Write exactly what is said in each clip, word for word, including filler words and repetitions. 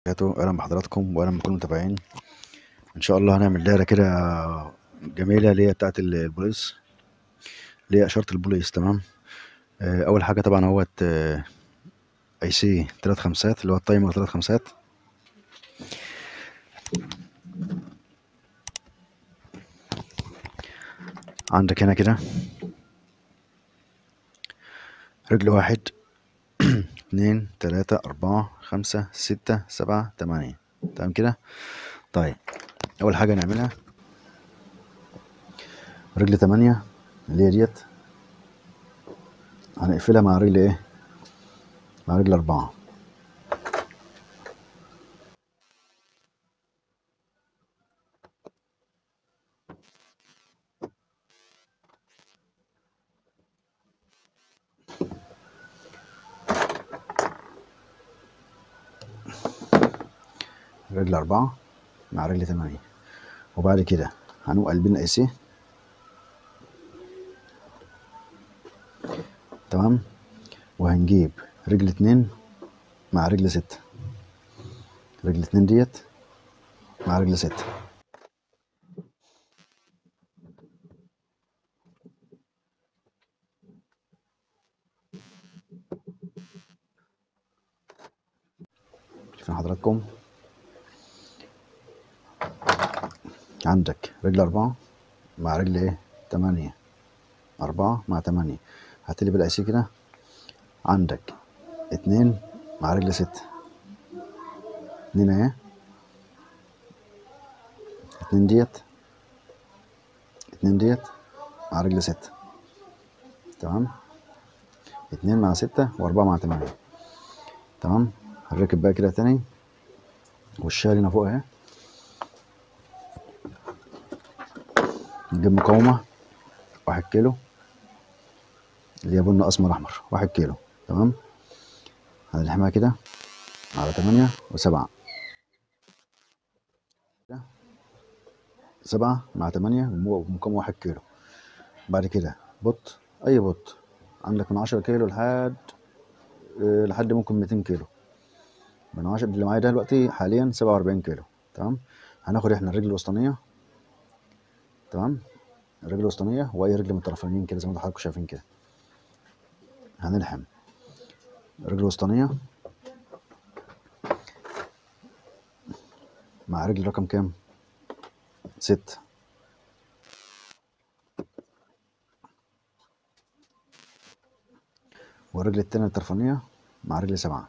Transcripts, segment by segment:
اهلا بحضراتكم واهلا بكل المتابعين. ان شاء الله هنعمل دايره كده جميله اللي هي بتاعه البوليس، اللي هي اشاره البوليس. تمام. آه، اول حاجه طبعا اهوت آه، اي سي ثلاث خمسات اللي هو التايمر ثلاث خمسات. عندك هنا كده رجل واحد اتنين تلاتة أربعة خمسة ستة سبعة تمانية. تمام كده. طيب أول حاجة نعملها رجل تمانية اللي هي ديت هنقفلها مع رجل ايه؟ مع رجل أربعة. رجل أربعة مع رجل تمانية، وبعد كده هنقوم قلبين الاي سي. تمام. وهنجيب رجل اتنين مع رجل ستة، رجل اتنين ديت مع رجل ستة. شايفين حضراتكم؟ عندك رجل أربعة مع رجل ايه؟ تمانية. أربعة مع تمانية، هتقلب الاي سي كده. عندك اتنين مع رجل ستة، اتنين اهي، اتنين ديت، اتنين ديت مع رجل ستة. تمام. اتنين مع ستة وأربعة مع تمانية. تمام. هنركب بقى كده تاني والشال هنا فوق اهي. نجيب مقاومة واحد كيلو اللي هي بن أسمر أحمر، واحد كيلو. تمام. هنلحمها كده على تمانية وسبعة. سبعة مع تمانية بمقاومة واحد كيلو. بعد كده بط، أي بط عندك من عشرة كيلو لحد أه لحد ممكن ميتين كيلو. من عشرة اللي معايا ده دلوقتي حاليا سبعة وأربعين كيلو. تمام. هناخد احنا الرجل الوسطانية. تمام. الرجل الوسطانية وأي رجل من الطرفين كده زي ما حضراتكم شايفين كده. هنلحم الرجل الوسطانية مع رجل رقم كام؟ ستة. والرجل التانية الطرفانية مع رجل سبعة.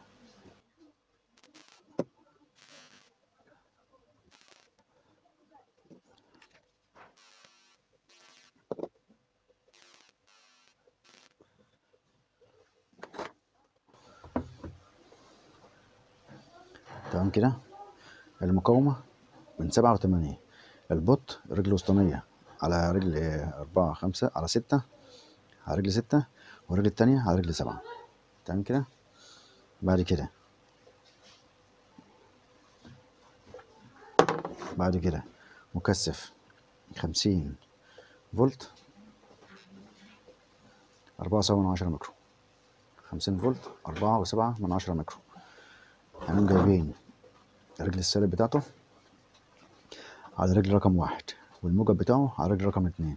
تمام كده. المقاومة من سبعة وتمانية. البط الرجل الوسطانية على رجل أربعة خمسة على ستة، على رجل ستة، والرجل التانية على رجل سبعة. تمام كده. بعد كده بعد كده مكثف خمسين فولت أربعة وسبعة من عشرة ميكرو. خمسين فولت أربعة وسبعة من عشرة ميكرو. هنقوم جايبين الرجل السالب بتاعته على رجل رقم واحد، والموجب بتاعه على رجل رقم اتنين.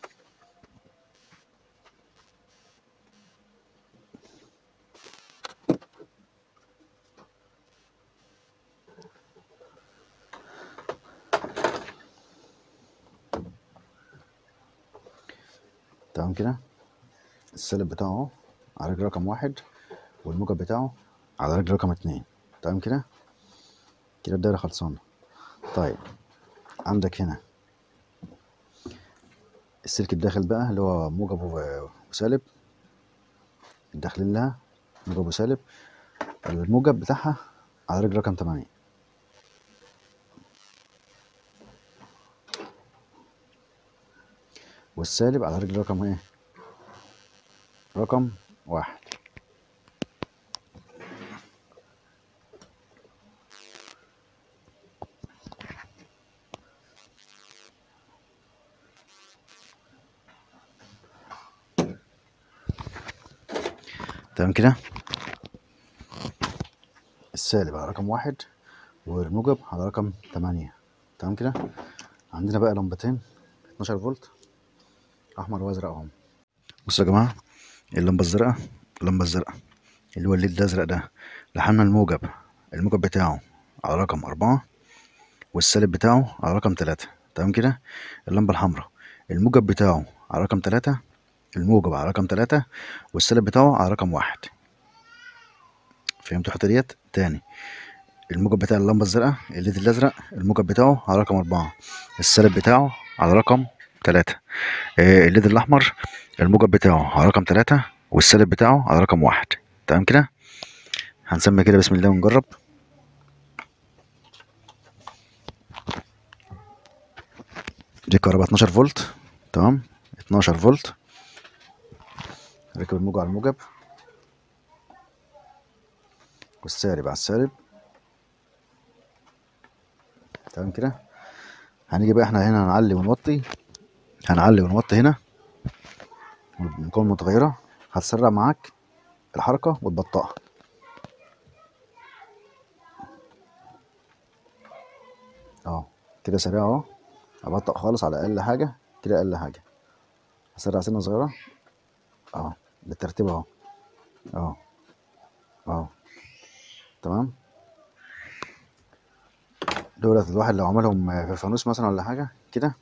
تمام كده. السالب بتاعه على رجل رقم واحد، والموجب بتاعه على رجل رقم اتنين. تمام كده. كده الدايرة خلصانة. طيب عندك هنا السلك الداخل بقى اللي هو موجب وسالب، الداخلين لها موجب وسالب. الموجب بتاعها على رجل رقم تمانية، والسالب على رجل رقم ايه؟ رقم واحد. تمام كده. السالب على رقم واحد والموجب على رقم تمانية. تمام كده. عندنا بقى لمبتين اتناشر فولت احمر وازرق اهم. بصوا يا جماعه، اللمبه الزرقاء اللمبه الزرقاء اللي هو الليد الازرق ده، لحمنا الموجب الموجب بتاعه على رقم أربعة والسالب بتاعه على رقم تلاتة. تمام كده. اللمبه الحمراء الموجب بتاعه على رقم تلاتة الموجب على رقم تلاتة والسالب بتاعه على رقم واحد. فهمتوا الحته ديت؟ تاني، الموجب بتاع اللمبه الزرقاء الليد الازرق الموجب بتاعه على رقم أربعة، السالب بتاعه على رقم تلاتة. آه، الليد الاحمر الموجب بتاعه على رقم تلاتة والسالب بتاعه على رقم واحد. تمام كده. هنسمي كده بسم الله ونجرب. دي كهرباء اتناشر فولت. تمام، اتناشر فولت. ركب الموجب على الموجب والسالب على السالب. تمام كده. هنيجي بقى احنا هنا هنعلي ونوطي هنعلي ونوطي هنا المقاومة متغيرة، هتسرع معاك الحركة وتبطئها. اهو كده سريع اهو. ابطأ خالص على اقل حاجة كده، اقل حاجة هسرع سنة صغيرة اهو بالترتيب اهو اهو اهو. تمام. دولت الواحد لو عملهم في فانوس مثلا ولا حاجة كده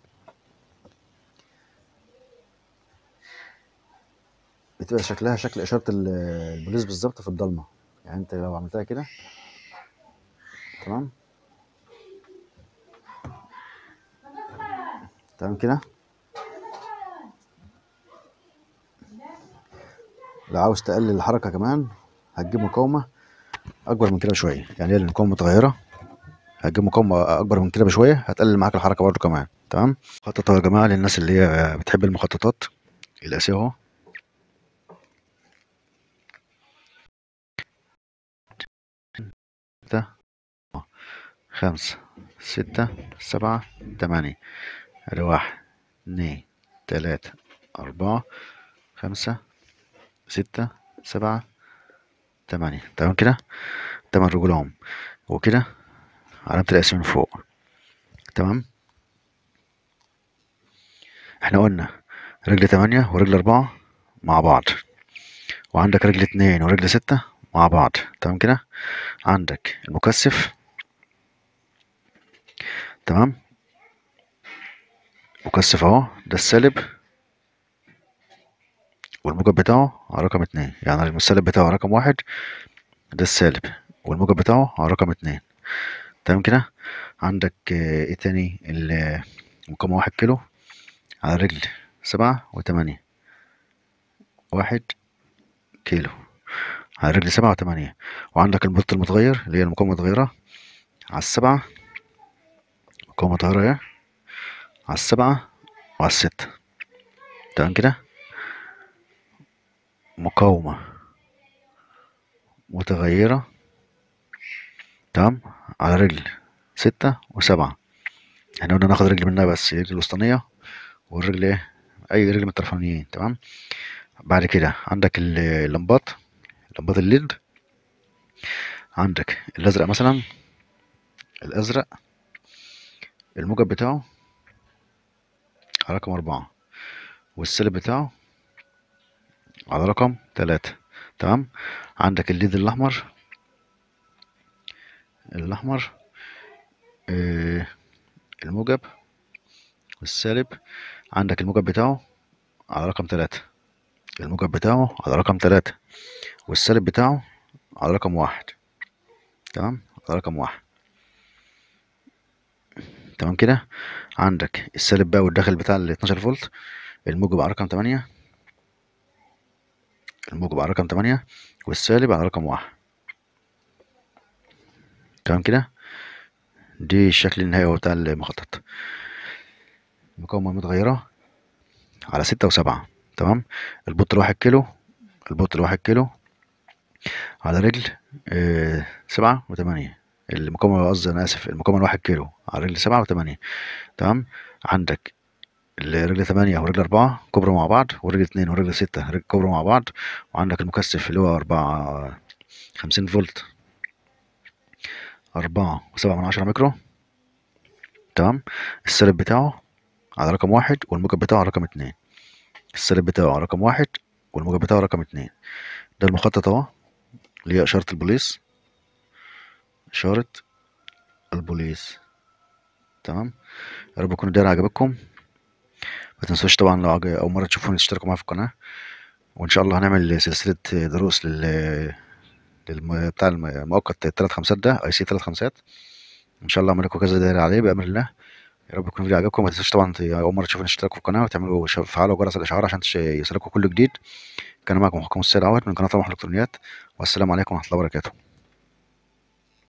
بتبقى شكلها شكل اشارة البوليس بالظبط في الضلمة. يعني انت لو عملتها كده. تمام. تمام كده. لو عاوز تقلل الحركة كمان هتجيب مقاومة اكبر من كده بشوية. يعني هي المقاومة متغيرة، هتجيب مقاومة اكبر من كده بشوية هتقلل معاك الحركة برضو كمان. تمام. مخططة يا جماعة للناس اللي هي بتحب المخططات. القاسية اهو. ستة خمسة ستة سبعة تمانية. ادي واحد اتنين تلاتة أربعة خمسة ستة سبعة تمانية. تمام كده. تمن رجول اهم، وكده علامة القياس من فوق. تمام. احنا قلنا رجل تمانية ورجل أربعة مع بعض، وعندك رجل اتنين ورجل ستة مع بعض. تمام كده. عندك المكثف. تمام. مكثف اهو، ده السالب والموجب بتاعه على رقم اتنين. يعني السالب بتاعه على رقم واحد، ده السالب والموجب بتاعه على رقم اتنين. تمام كده. عندك آه، ايه تاني؟ المقاومة واحد كيلو على رجل سبعة وتمانية. واحد كيلو على رجل سبعة وتمانية. وعندك البط المتغير اللي هي المقاومة المتغيرة على السبعة، مقاومة متغيرة اهي على السبعة وعلى الستة. تمام كده. مقاومة متغيرة تمام على رجل ستة وسبعة. احنا قلنا ناخد رجل منها بس، الرجل الوسطانية والرجل ايه، اي رجل من الطرفانيين. تمام. بعد كده عندك اللمبات لمبات الليد. عندك الازرق مثلا، الازرق الموجب بتاعه على رقم أربعة والسالب بتاعه على رقم تلاتة. تمام. عندك الليد الأحمر الأحمر آه الموجب والسالب. عندك الموجب بتاعه على رقم تلاتة الموجب بتاعه على رقم تلاتة والسالب بتاعه على رقم واحد. تمام، على رقم واحد. تمام كده. عندك السالب بقى والداخل بتاع ال اتناشر فولت، الموجب على رقم تمانية الموجب على رقم تمانية والسالب على رقم واحد. تمام كده. دي الشكل النهائي بتاع المخطط. المقاومة متغيرة على ستة وسبعة. تمام. البوت الواحد كيلو البوت الواحد كيلو على رجل آه سبعة وتمانية. المقاومة قصدي أنا آسف، المقاومة الواحد كيلو على رجل سبعة وتمانية. تمام. عندك الرجل تمانية ورجل أربعة كبروا مع بعض، ورجل اتنين ورجل ستة رجل كبروا مع بعض. وعندك المكثف اللي هو أربعة خمسين فولت أربعة وسبعة من عشرة ميكرو. تمام. السالب بتاعه على رقم واحد والموجب بتاعه على رقم اتنين. السالب بتاعه على رقم واحد والموجب بتاعه رقم اتنين. ده المخطط اهو، اللي هي إشارة البوليس، إشارة البوليس. تمام. يا رب تكون الدايرة عجبتكم. ما تنسوش طبعا لو عج- أول مرة تشوفوني تشتركوا معايا في القناة، وإن شاء الله هنعمل سلسلة دروس لل للم... بتاع الم- مؤقت التلات خمسات ده، اي سي تلات خمسات. ان شاء الله اعمل لكم كذا دايره عليه بامر الله. يا رب يكون الفيديو عجبكم. ما تنسوش طبعا ت- اول مره تشوفوني اشتركوا في القناه وتعملوا ش- فعلوا جرس الاشعار عشان تش- يوصلكوا كل جديد. كان معكم محكم السيد عوض من قناه طموح الالكترونيات، والسلام عليكم ورحمه الله وبركاته.